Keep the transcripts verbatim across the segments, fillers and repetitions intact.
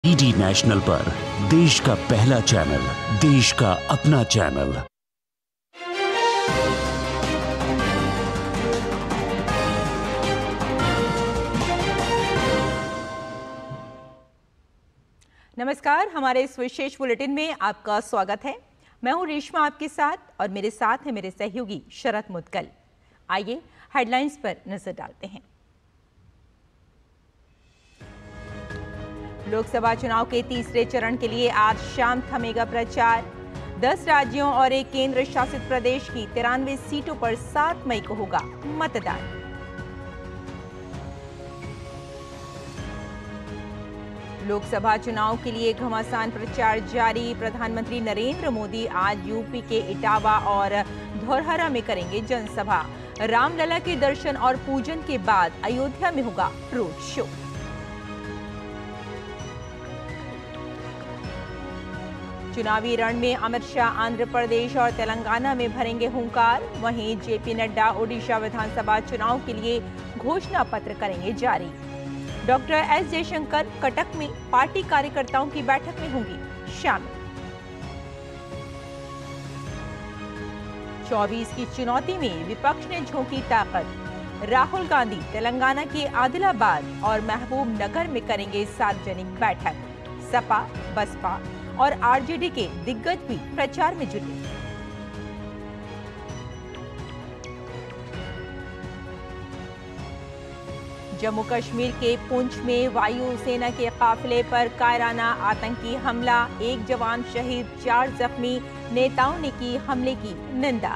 DD national पर देश का पहला चैनल, देश का अपना चैनल। नमस्कार, हमारे इस विशेष बुलेटिन में आपका स्वागत है। मैं हूं रेशमा आपके साथ और मेरे साथ है मेरे सहयोगी शरद मुदगल। आइए हेडलाइंस पर नजर डालते हैं। लोकसभा चुनाव के तीसरे चरण के लिए आज शाम थमेगा प्रचार। दस राज्यों और एक केंद्र शासित प्रदेश की तिरानवे सीटों पर सात मई को होगा मतदान। लोकसभा चुनाव के लिए घमासान प्रचार जारी। प्रधानमंत्री नरेंद्र मोदी आज यूपी के इटावा और धौरहरा में करेंगे जनसभा। रामलला के दर्शन और पूजन के बाद अयोध्या में होगा रोड शो। चुनावी रण में अमित शाह आंध्र प्रदेश और तेलंगाना में भरेंगे हुंकार। वहीं जेपी नड्डा ओडिशा विधानसभा चुनाव के लिए घोषणा पत्र करेंगे जारी। डॉक्टर एस जयशंकर कटक में पार्टी कार्यकर्ताओं की बैठक में होंगी शामिल। चौबीस की चुनौती में विपक्ष ने झोंकी ताकत। राहुल गांधी तेलंगाना के आदिलाबाद और महबूब नगर में करेंगे सार्वजनिक बैठक। सपा, बसपा और आरजेडी के दिग्गज भी प्रचार में जुटे। जम्मू कश्मीर के पुंछ में वायुसेना के काफिले पर कायराना आतंकी हमला। एक जवान शहीद, चार जख्मी। नेताओं ने की हमले की निंदा।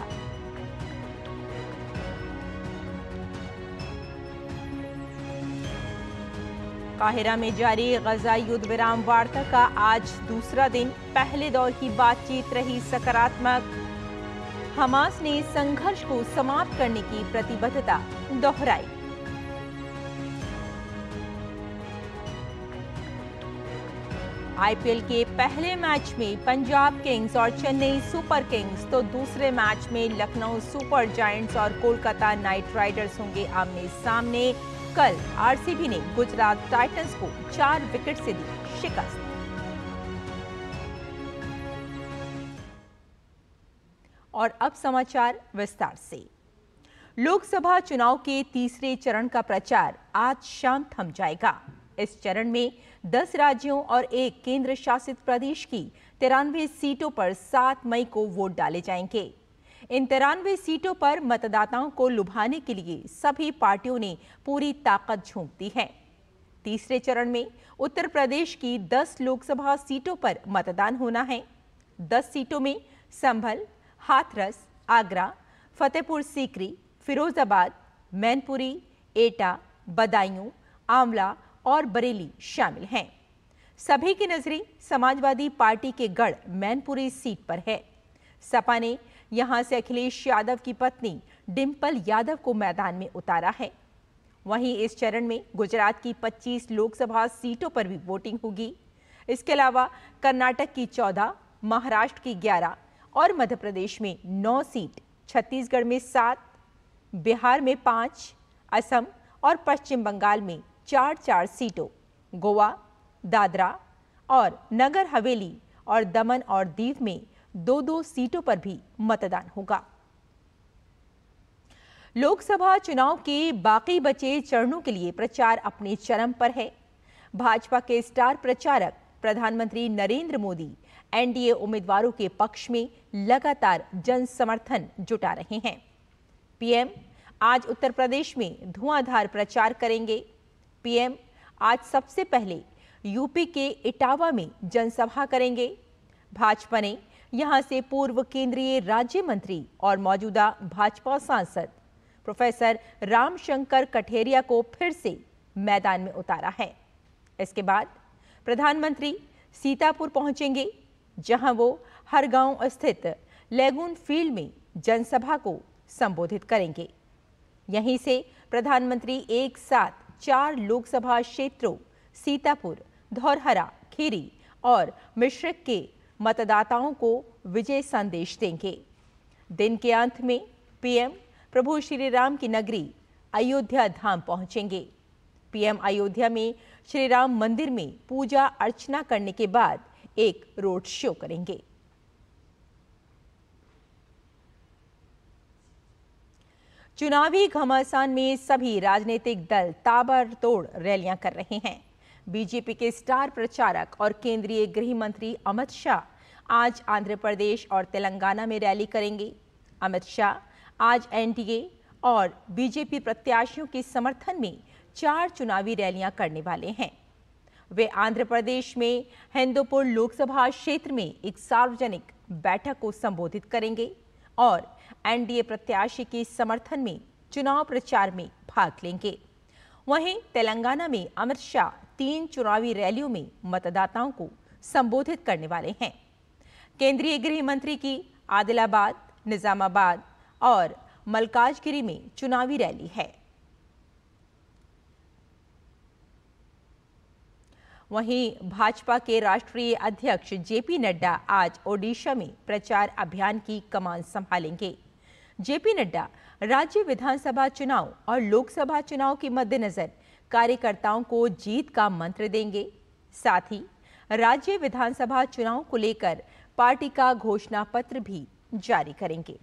काहिरा में जारी गजा युद्ध विराम वार्ता का आज दूसरा दिन। पहले दौर की बातचीत रही सकारात्मक। हमास ने संघर्ष को समाप्त करने की प्रतिबद्धता दोहराई। आईपीएल के पहले मैच में पंजाब किंग्स और चेन्नई सुपर किंग्स तो दूसरे मैच में लखनऊ सुपर जायंट्स और कोलकाता नाइट राइडर्स होंगे आमने सामने। कल आरसीबी ने गुजरात टाइटंस को चार विकेट से दी शिकस्त। और अब समाचार विस्तार से। लोकसभा चुनाव के तीसरे चरण का प्रचार आज शाम थम जाएगा। इस चरण में दस राज्यों और एक केंद्र शासित प्रदेश की तिरानवे सीटों पर सात मई को वोट डाले जाएंगे। इन तिरानवे सीटों पर मतदाताओं को लुभाने के लिए सभी पार्टियों ने पूरी ताकत झोंक दी है। तीसरे चरण में उत्तर प्रदेश की दस लोकसभा सीटों पर मतदान होना है। दस सीटों में संभल, हाथरस, आगरा, फतेहपुर सीकरी, फिरोजाबाद, मैनपुरी, एटा, बदायूं, आंवला और बरेली शामिल हैं। सभी की नजरें समाजवादी पार्टी के गढ़ मैनपुरी सीट पर है। सपा ने यहां से अखिलेश यादव की पत्नी डिंपल यादव को मैदान में उतारा है। वहीं इस चरण में गुजरात की पच्चीस लोकसभा सीटों पर भी वोटिंग होगी। इसके अलावा कर्नाटक की चौदह, महाराष्ट्र की ग्यारह और मध्य प्रदेश में नौ सीट, छत्तीसगढ़ में सात, बिहार में पांच, असम और पश्चिम बंगाल में चार चार सीटों, गोवा, दादरा और नगर हवेली और दमन और दीव में दो दो सीटों पर भी मतदान होगा। लोकसभा चुनाव के बाकी बचे चरणों के लिए प्रचार अपने चरम पर है। भाजपा के स्टार प्रचारक प्रधानमंत्री नरेंद्र मोदी एनडीए उम्मीदवारों के पक्ष में लगातार जन समर्थन जुटा रहे हैं। पीएम आज उत्तर प्रदेश में धुआंधार प्रचार करेंगे। पीएम आज सबसे पहले यूपी के इटावा में जनसभा करेंगे। भाजपा ने यहां से पूर्व केंद्रीय राज्य मंत्री और मौजूदा भाजपा सांसद प्रोफेसर रामशंकर कठेरिया को फिर से मैदान में उतारा है। इसके बाद प्रधानमंत्री सीतापुर पहुंचेंगे, जहां वो हर गांव स्थित लेगून फील्ड में जनसभा को संबोधित करेंगे। यहीं से प्रधानमंत्री एक साथ चार लोकसभा क्षेत्रों सीतापुर, धौरहरा, खीरी और मिश्रिक के मतदाताओं को विजय संदेश देंगे। दिन के अंत में पीएम प्रभु श्री राम की नगरी अयोध्या धाम पहुंचेंगे। पीएम अयोध्या में श्री राम मंदिर में पूजा अर्चना करने के बाद एक रोड शो करेंगे। चुनावी घमासान में सभी राजनीतिक दल ताबड़तोड़ रैलियां कर रहे हैं। बीजेपी के स्टार प्रचारक और केंद्रीय गृह मंत्री अमित शाह आज आंध्र प्रदेश और तेलंगाना में रैली करेंगे। अमित शाह आज एनडीए और बीजेपी प्रत्याशियों के समर्थन में चार चुनावी रैलियां करने वाले हैं। वे आंध्र प्रदेश में हिंदूपुर लोकसभा क्षेत्र में एक सार्वजनिक बैठक को संबोधित करेंगे और एनडीए प्रत्याशी के समर्थन में चुनाव प्रचार में भाग लेंगे। वहीं तेलंगाना में अमित शाह तीन चुनावी रैलियों में मतदाताओं को संबोधित करने वाले हैं। केंद्रीय गृह मंत्री की आदिलाबाद, निजामाबाद और मलकाजगिरी में चुनावी रैली है। वहीं भाजपा के राष्ट्रीय अध्यक्ष जेपी नड्डा आज ओडिशा में प्रचार अभियान की कमान संभालेंगे। जेपी नड्डा राज्य विधानसभा चुनाव और लोकसभा चुनाव के मद्देनजर कार्यकर्ताओं को जीत का मंत्र देंगे। साथ ही राज्य विधानसभा चुनाव को लेकर पार्टी का घोषणा पत्र भी जारी करेंगे।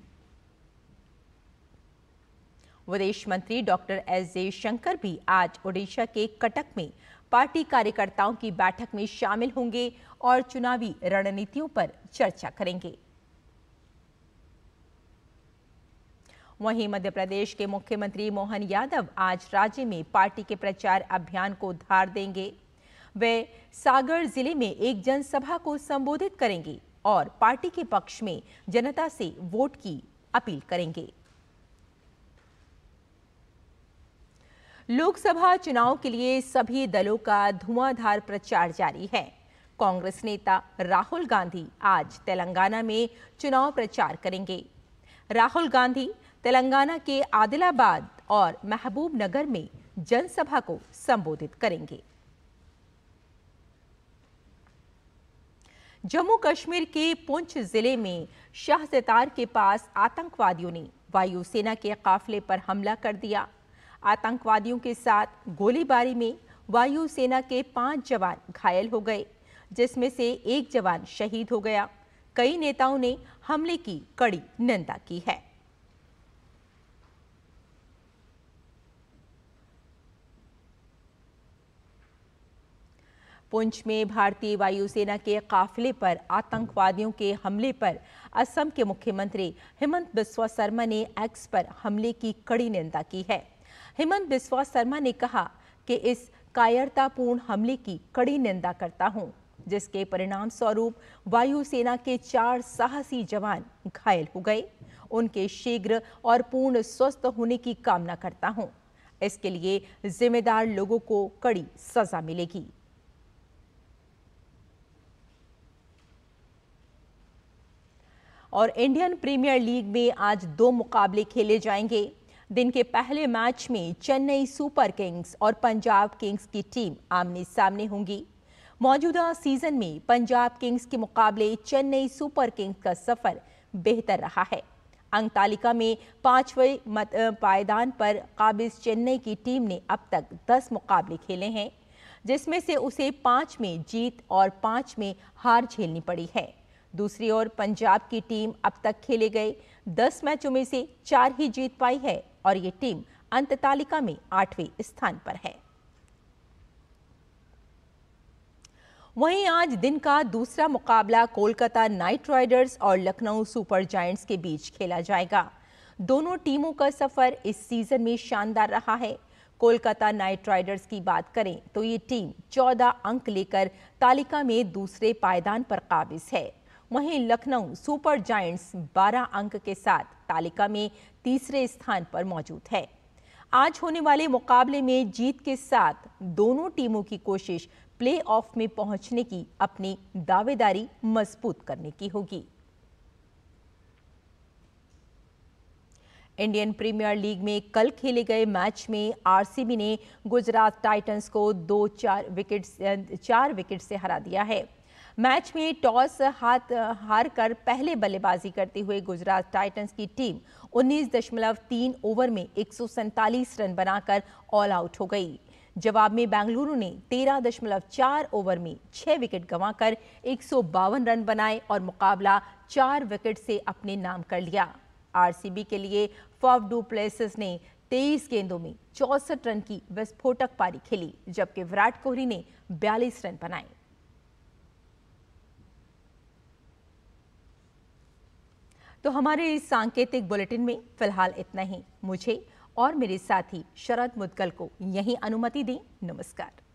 विदेश मंत्री डॉक्टर एस जयशंकर भी आज ओडिशा के कटक में पार्टी कार्यकर्ताओं की बैठक में शामिल होंगे और चुनावी रणनीतियों पर चर्चा करेंगे। वहीं मध्य प्रदेश के मुख्यमंत्री मोहन यादव आज राज्य में पार्टी के प्रचार अभियान को धार देंगे। वे सागर जिले में एक जनसभा को संबोधित करेंगे और पार्टी के पक्ष में जनता से वोट की अपील करेंगे। लोकसभा चुनाव के लिए सभी दलों का धुआंधार प्रचार जारी है। कांग्रेस नेता राहुल गांधी आज तेलंगाना में चुनाव प्रचार करेंगे। राहुल गांधी तेलंगाना के आदिलाबाद और महबूब नगर में जनसभा को संबोधित करेंगे। जम्मू कश्मीर के पुंछ जिले में शाहसतार के पास आतंकवादियों ने वायुसेना के काफिले पर हमला कर दिया। आतंकवादियों के साथ गोलीबारी में वायुसेना के पांच जवान घायल हो गए, जिसमें से एक जवान शहीद हो गया। कई नेताओं ने हमले की कड़ी निंदा की है। पुंछ में भारतीय वायुसेना के काफिले पर आतंकवादियों के हमले पर असम के मुख्यमंत्री हेमंत बिस्वा शर्मा ने एक्स पर हमले की कड़ी निंदा की है। हेमंत बिस्वा शर्मा ने कहा कि इस कायरतापूर्ण हमले की कड़ी निंदा करता हूं, जिसके परिणाम स्वरूप वायुसेना के चार साहसी जवान घायल हो गए। उनके शीघ्र और पूर्ण स्वस्थ होने की कामना करता हूं। इसके लिए जिम्मेदार लोगों को कड़ी सजा मिलेगी। और इंडियन प्रीमियर लीग में आज दो मुकाबले खेले जाएंगे। दिन के पहले मैच में चेन्नई सुपर किंग्स और पंजाब किंग्स की टीम आमने सामने होंगी। मौजूदा सीजन में पंजाब किंग्स के मुकाबले चेन्नई सुपर किंग्स का सफर बेहतर रहा है। अंक तालिका में पांचवें पायदान पर काबिज चेन्नई की टीम ने अब तक दस मुकाबले खेले हैं, जिसमें से उसे पांच में जीत और पांच में हार झेलनी पड़ी है। दूसरी ओर पंजाब की टीम अब तक खेले गए दस मैचों में से चार ही जीत पाई है और ये टीम अंत तालिका में आठवें स्थान पर है। वहीं आज दिन का दूसरा मुकाबला कोलकाता नाइट राइडर्स और लखनऊ सुपर जायंट्स के बीच खेला जाएगा। दोनों टीमों का सफर इस सीजन में शानदार रहा है। कोलकाता नाइट राइडर्स की बात करें तो ये टीम चौदह अंक लेकर तालिका में दूसरे पायदान पर काबिज है। वहीं लखनऊ सुपर जायंट्स बारह अंक के साथ तालिका में तीसरे स्थान पर मौजूद है। आज होने वाले मुकाबले में जीत के साथ दोनों टीमों की कोशिश प्लेऑफ में पहुंचने की अपनी दावेदारी मजबूत करने की होगी। इंडियन प्रीमियर लीग में कल खेले गए मैच में आरसीबी ने गुजरात टाइटंस को दो चार विकेट चार विकेट से हरा दिया है। मैच में टॉस हाथ हार कर पहले बल्लेबाजी करते हुए गुजरात टाइटंस की टीम उन्नीस दशमलव तीन ओवर में एक सौ सैंतालीस रन बनाकर ऑल आउट हो गई, जवाब में बेंगलुरु ने तेरह दशमलव चार ओवर में छह विकेट गंवाकर एक सौ बावन रन बनाए और मुकाबला चार विकेट से अपने नाम कर लिया। आरसीबी के लिए फाफ डू प्लेसिस ने तेईस गेंदों में चौसठ रन की विस्फोटक पारी खेली, जबकि विराट कोहली ने बयालीस रन बनाए। तो हमारे इस सांकेतिक बुलेटिन में फिलहाल इतना ही। मुझे और मेरे साथी शरद मुदगल को यहीं अनुमति दें। नमस्कार।